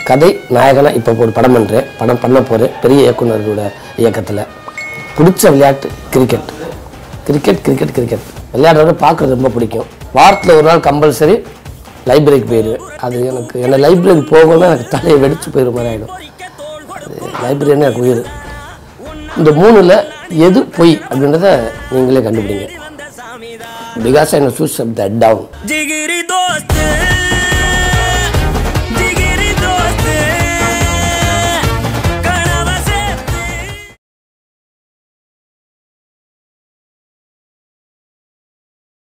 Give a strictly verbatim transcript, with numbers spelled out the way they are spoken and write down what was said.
கதை நாயகனாக இப்போ ஒரு படம் பண்ணுறேன், படம் பண்ண போகிறேன் பெரிய இயக்குனரோட இயக்கத்தில். பிடிச்ச விளையாட்டு கிரிக்கெட். கிரிக்கெட் கிரிக்கெட் கிரிக்கெட் விளையாடுறத பார்க்குறது ரொம்ப பிடிக்கும். வாரத்தில் ஒரு நாள் கம்பல்சரி லைப்ரரிக்கு போயிடுவேன். அது எனக்கு என்ன லைப்ரரி போகணும்னா எனக்கு தலையை வெடிச்சு போயிடுற மாதிரி ஆகிடும். லைப்ரரின்னு எனக்கு உயிர். இந்த மூணில் எது பொய் அப்படின்றத நீங்களே கண்டுபிடிங்க. Because I know choose up that down.